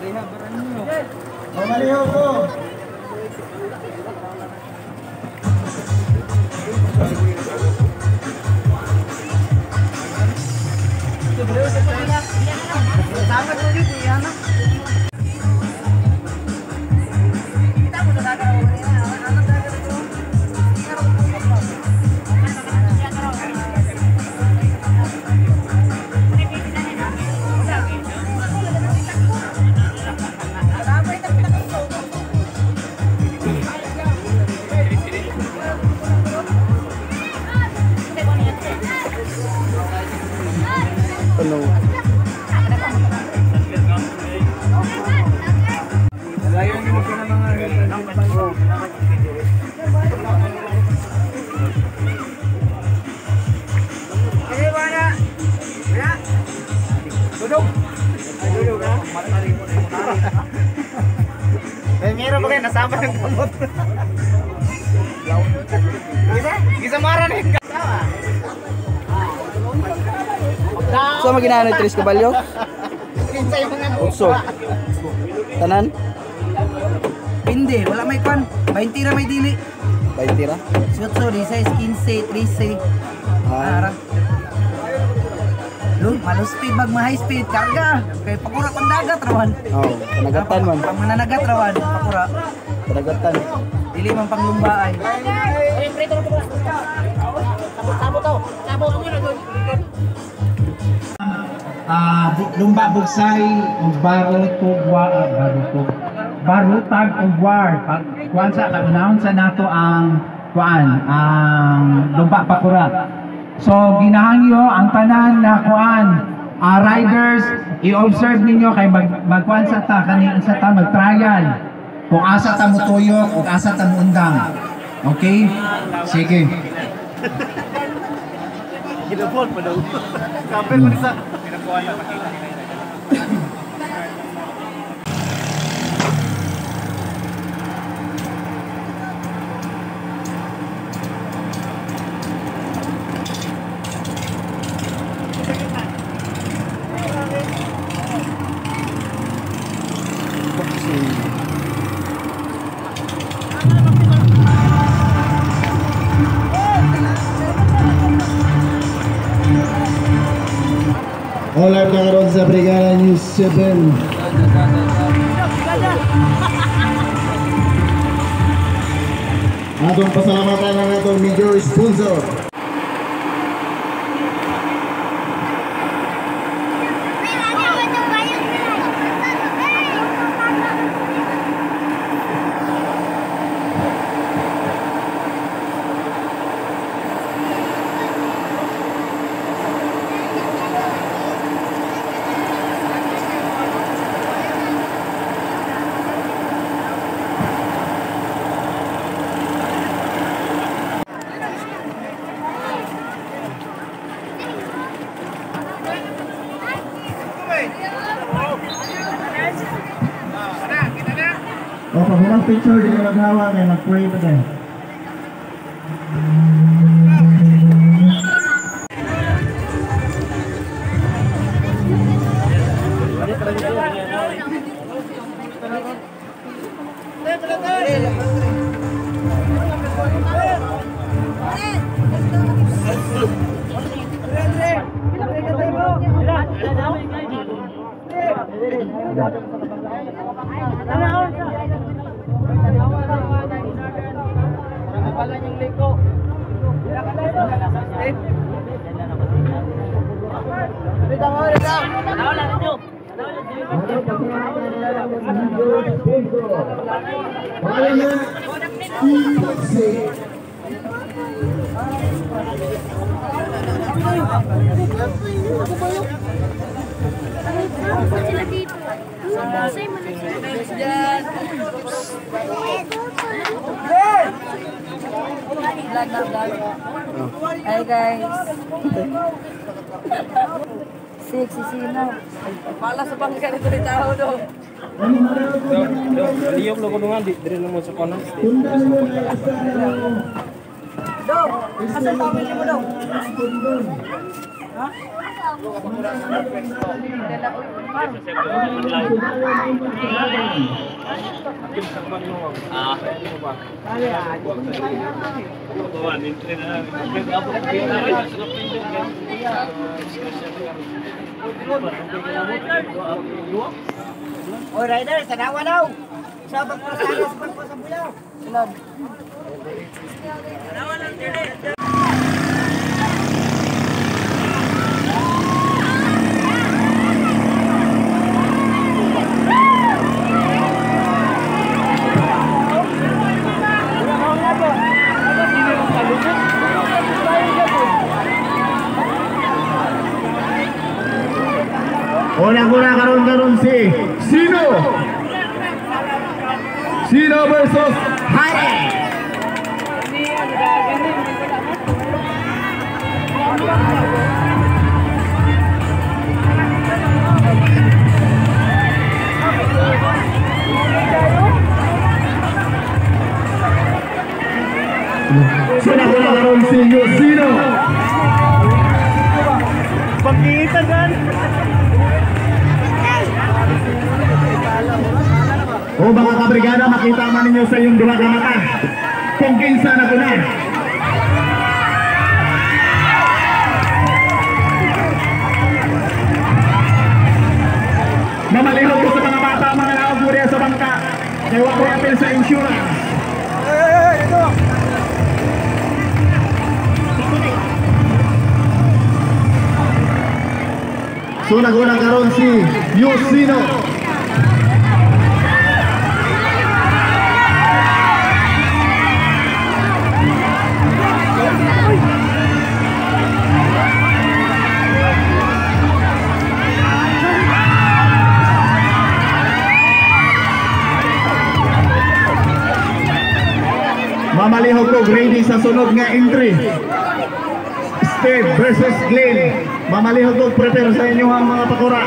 Pamaliho po. Sama tuh gitu ya, anak. Kita udah ada anak dagang itu. Penuh. Meron ba kayo nasama ng kamot? Gisa mara nih. So maginano Tris Caballo? Kinsay mga Utso. Tanan? Hindi, wala may kwan. 20 ra may dili. 20 ra? Sutso, 16, 15, 13. Ah. Lun, malo speed, high speed, karga. Kay pakura pang dagat rawan. Oh, panagatan man. Pang mananagat rawan, pakura. Panagatan. Dili man pang lumbaay. Lumba bugsay ug barutag ug war. Kuan sa kaunahon sa nato ang ang lumba pakura. So ginahangyo ang tanan na kuan riders i-observe ninyo kay magkuan sa ta kani sa ta mag-trial kung asa ta mutuyok ug asa ta muundang. Okay? Sige. Ginapon pa daw. Kapel mo sa Oleh pengaruh sa Brigada News 7. Atong pasalamatan ang atong major sponsor. O, pag walang picture, di ka maghawa, kaya mag-pray pa din. Hi guys. Sexy sino. Pala sa bangka nito ni tao do. Liyok lo kudungan di dire mo sa kono. Do, asa family mo do? Ha? Oh, rider, tanawa daw. Sabag pa sa buyaw. Sunod. Unang-una karon si Sino versus Hari. Unang-una karon si Sino. Pagkita kan. O mga kabrigada, makita man ninyo sa iyong duha ka mata kung kinsa na kuna. Mamalihog ko sa mga bata, mga naog mo sa bangka. Kaya wako apel sa insurance. So nag-unang karon si Yusino. Mamalihog ko ready sa sunod nga entry. Steve versus Glenn. Mamalihog ko prepare sa inyo ang mga pakura.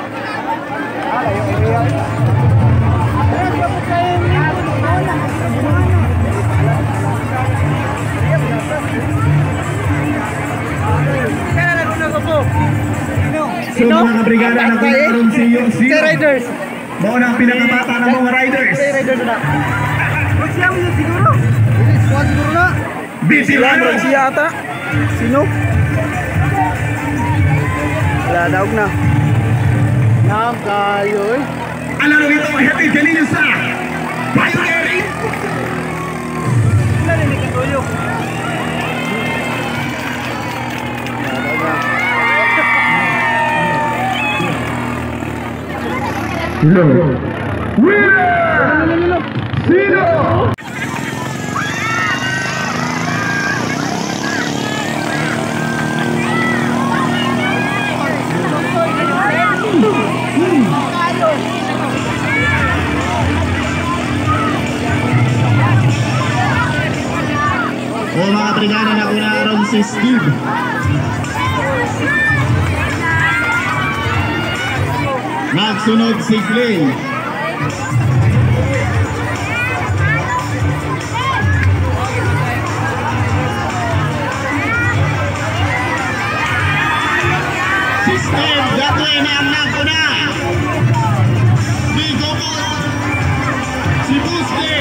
So mga kabrigada, nagkaroon si Sino. Mao na ang pinakabata ng mga riders. Siya mo siguro. Squad siguro na. Busy Lano. Siya ata. Sino? Wala daog na. Nam kayo eh. Alam mo ito, hatid kanina sa Pioneering. Wala rin ikatuyo. Hello. Winner! Sino? O mga brigada, na unaron si Steve. Nagsunod si Glenn. Si Steve, gagawin na ang naguna. Bigo mo si Busque.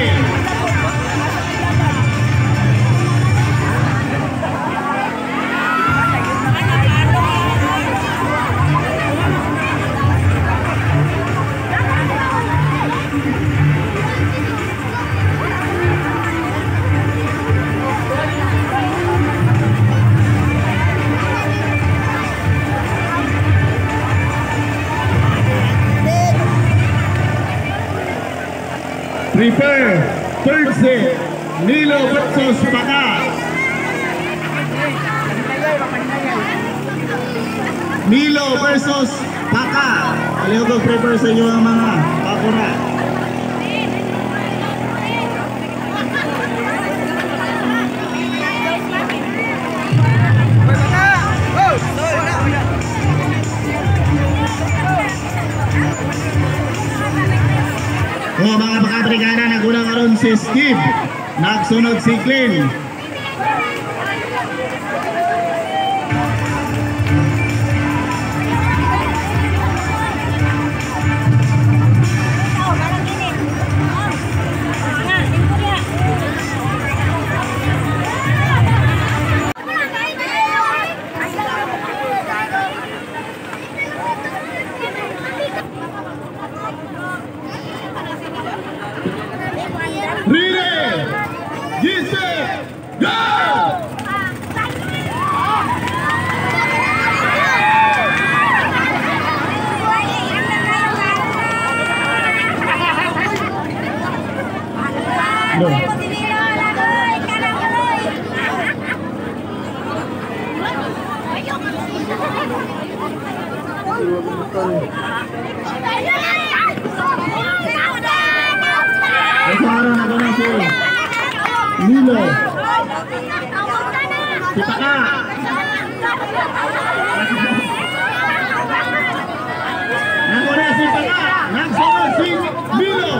Prepare, third set, Nilo versus Baka. Nilo versus Baka. Aliho ko prepare sa inyo ang mga pakura. O mga pakabrigada, nagulang karon si Steve. Nagsunod si Glenn. Suara na doon si Milo. Si Taka. Nakuha si Taka. Nagsunod si Milo.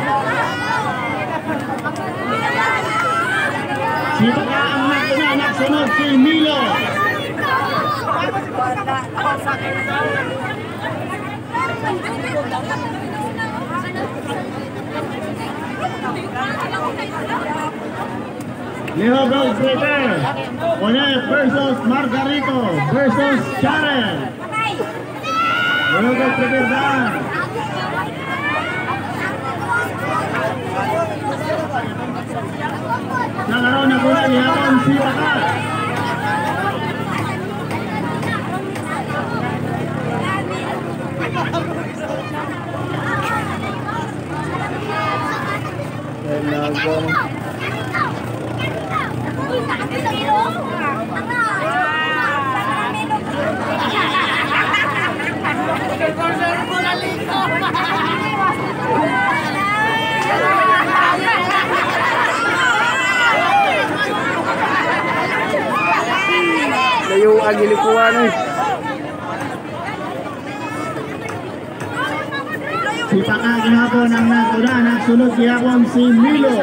Si Taka ang nakuha. Nagsunod si Milo. Leo Gold Prepare. Onet versus Margarito versus Sharon. Leo Gold Prepare daan. Nakaroon na kuna ihapon si Taka. Layo ang gilikuan eh. Si Taka gihapon ang nakuha. Nagsunod gihapon si Milo.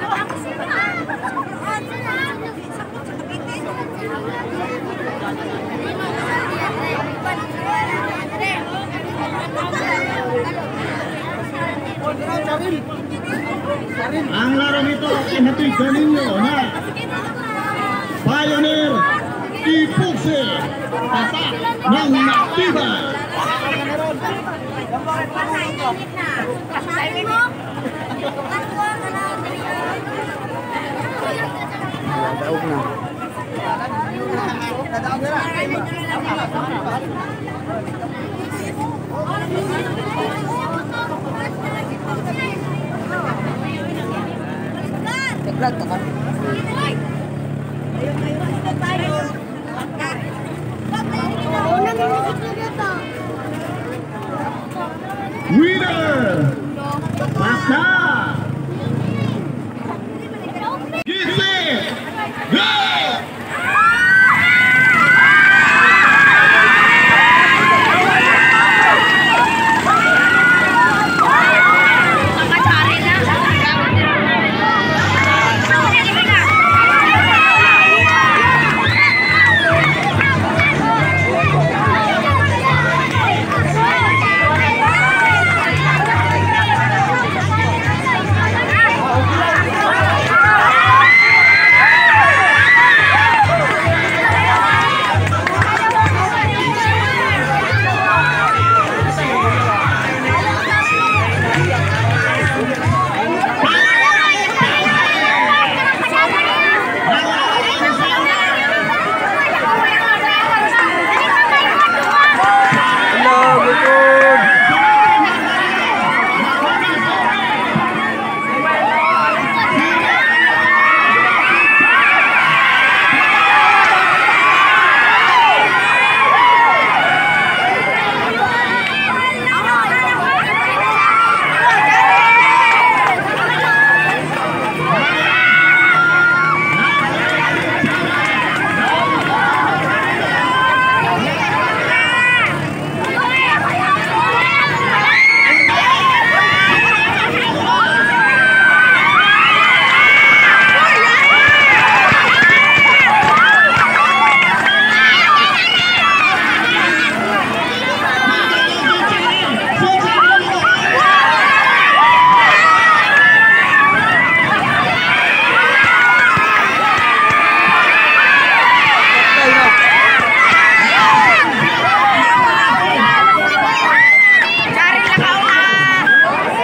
Ang laro nito inhatid kaninyo na Pioneer Ipugse Tatak ng Natiba. Daog na. Winner! Basta! Get set! Go!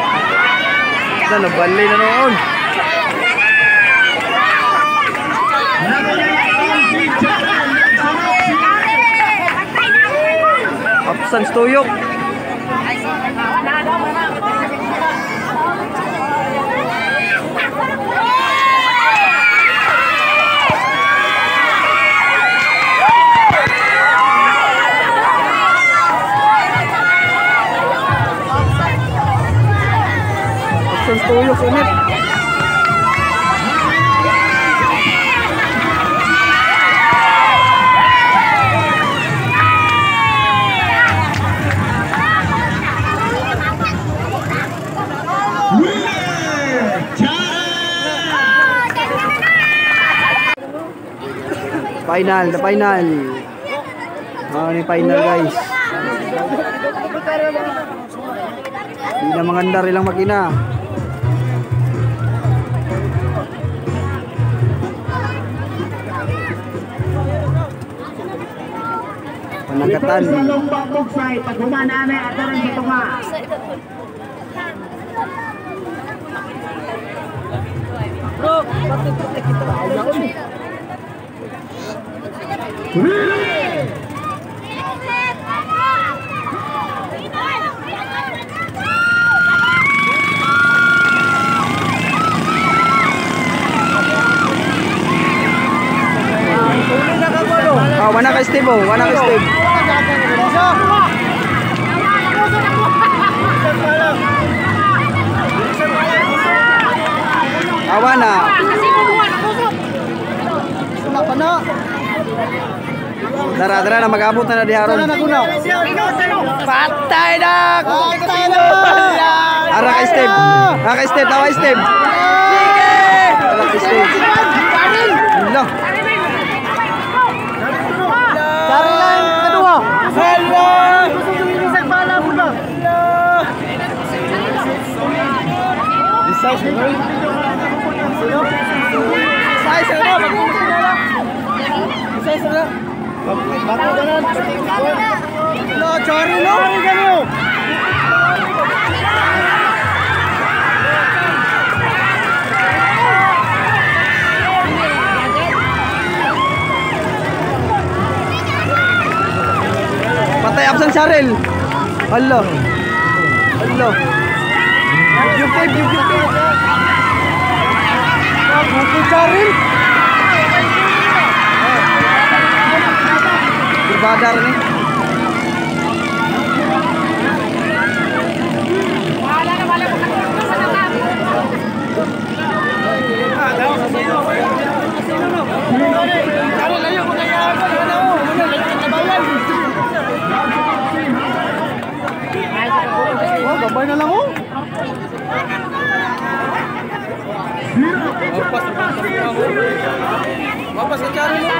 Nabalay na noon. San Tuyok. San Tuyok unit. Final, the final. Ini final guys. Hindi na mangandar ilang makina. Panagatan. Sa lumbang bugsay, pag humanaan ay adaran sa tunga. Bro, pati-pati kita. Wana ka Steve, wana ka Steve. Awana. Dara na mag-abot na di haron. Patay na. Ara ka Steve. Ara ka Steve, tawa Steve. Ara ka Steve. Hello. Carilan kedua. Hello. Isang bala muna. Size na. Size na. Size na. Lo, cari lo. Patay absent Charil. Allah. Allah. YouTube. Patay Charil. Berbadar nih. Gambay na lang oh. Mapas ka Charo no?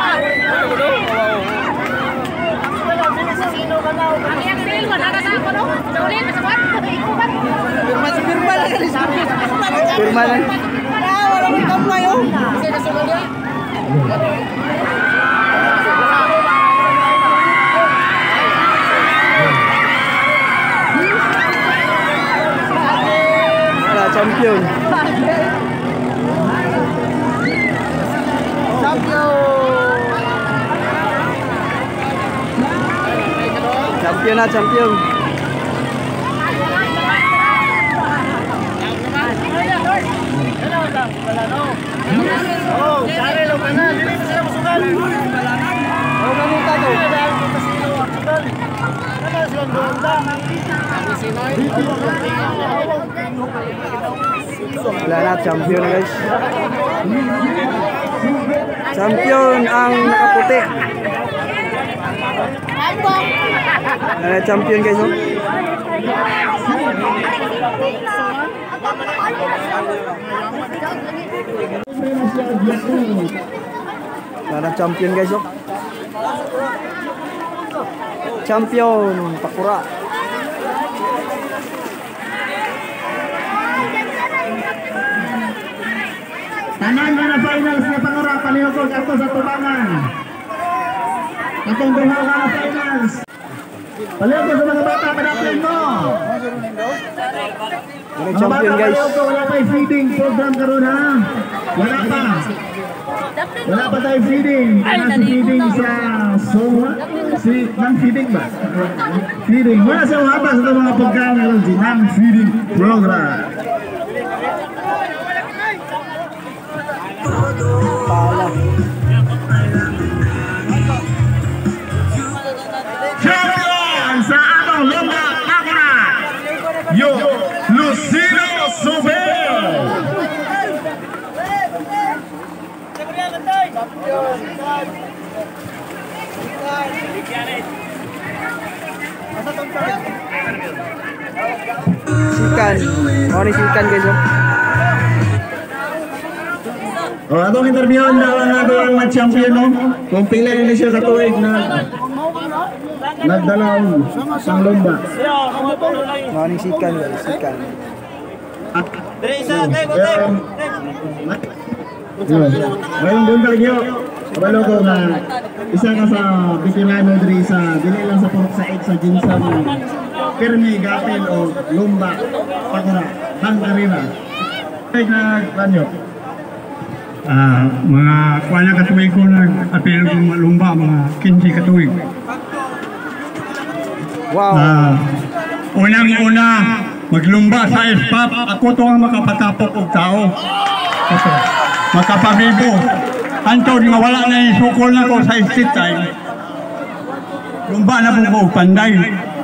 Firma lang. Walang kamay oh. Champion. Champion. Oh, cari lo mana? Dili sila masugal. Oh, ganito to. Ano sila gonda? Wala na, champion guys. Champion ang nakaputi. Wala na, champion guys oh. Wala na, champion guys oh. Champion Pakura. Tanan na finals na Pakura, palihog ato sa tubangan. Atong duha ka finals. Palihog sa mga bata, padaplin mo. Champion guys. Wala pa feeding program karon ha. Wala pa. Wala pa tayo feeding. Wala si feeding sa Sowa. Nang feeding ba? Feeding. Wala sa wata sa mga pagkain ng nang feeding program. Champion sa atong lomba pakura, yung Lucino Sobel. Sikan. Oh, ni sikan guys. Oh. Atong interviewon na lang nato ang mga champion, no? Kung pila na siya sa tuig na nagdalaw sa lomba. Oh, ni sikan guys. Sikan. Ngayong buntag nyo, kabalo ko na isa ka sa veterano diri sa dili lang sa Purok Said sa Jinsan Pirmi Gapil o Lumba Pakura Hangkarina. Ay nagpanyo. Mga kuha na katuwig ko nag-apel kong lumba, mga 15 katuwig. Wow. Unang-una, maglumba sa SPAP, ako to ang makapatapok og tao. Makapabibo. Antod nga wala na yung sukol na ko sa street time. Lumba na po ko, panday.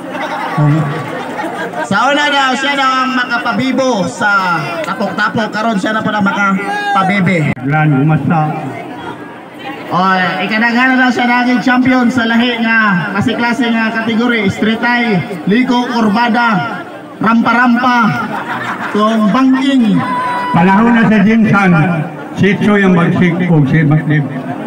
Sa una daw, siya daw ang makapabibo sa tapok-tapok. Karon siya na pa na makapabibi. Lan, umasa. O, ikadaghan na daw siya naging champion sa lahi nga klase nga kategori. Street tie, liko, kurbada, rampa-rampa, tong banking. Panahon na sa Jinsan, sitso yung bagsik o si Maklib.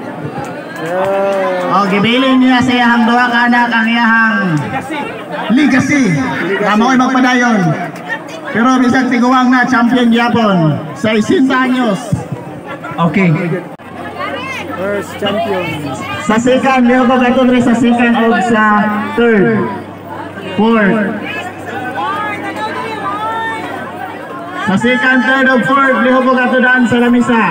O, gibilin niya sa iyahang duha ka anak ang iyahang legacy. Mamoy magpadayon. Pero bisag tiguang na champion Japon sa 60 anyos. Okay. First champion. Sa second, liho ko gato rin sa second o sa third, fourth. Sa second, third o fourth, liho ko gato daan sa lamisa.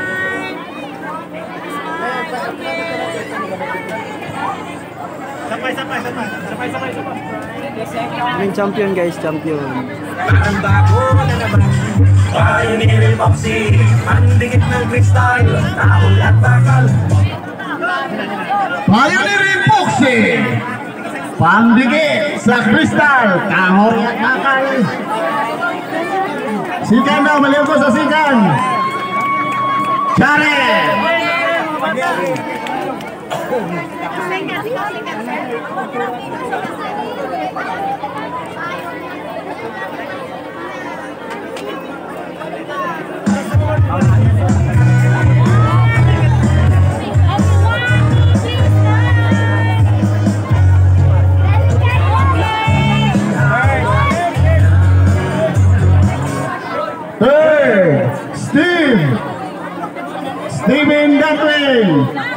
Yung champion guys, champion. Pioneer boxing, pandikit ng kristal, tahol at bakal. Pioneer boxing, pandikit sa kristal, kahoy at bakal. Sikan daw, maliw ko sa sikan. Chare! Hey, Steven Gatling.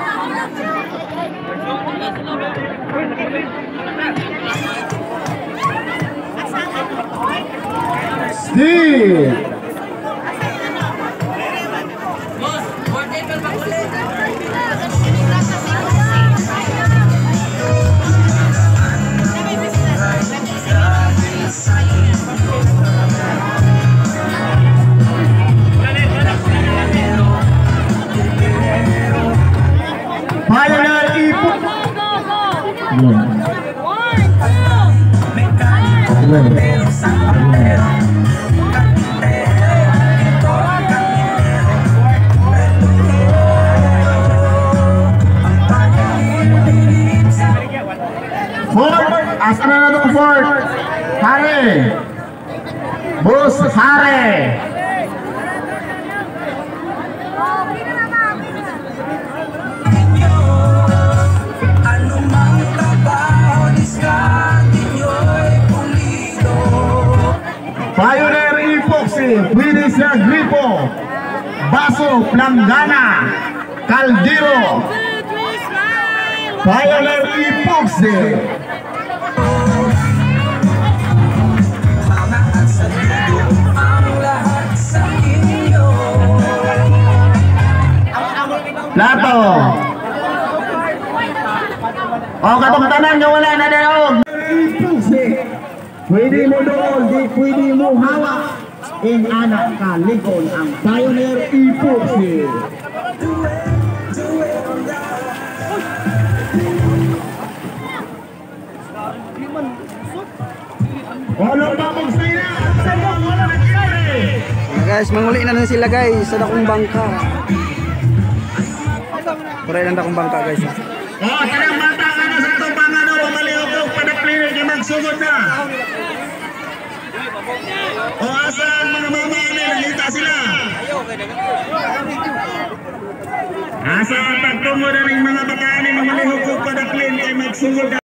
Steve. Pioneer Ipo. Fort, asa na to Fort? Hare. Boss Hare. Anumang trabaho, diskarte nyo'y pulido. Pioneer Epoxy, pwede sa gripo, baso, planggana, kaldero. Pioneer Epoxy. Mga at sa lido, ang lahat sa inyo. katong tanan nga wala na daog. Pwede mo doon, di pwede mo hawak. Ing anak ka, Lincoln, ang Pioneer Epoxy. Wala pa mong sila! Wala na kiri! Guys, manguli na lang sila guys sa dakong bangka. Pura lang dakong bangka guys. Tanang bata ka na sa itong pangano, pamalihog padaplinig yung magsugod na. Asa ang mga mama nangita sila. Asa ang pagtungo na ng mga bakaani, mamalihog padaplinig yung magsugod na.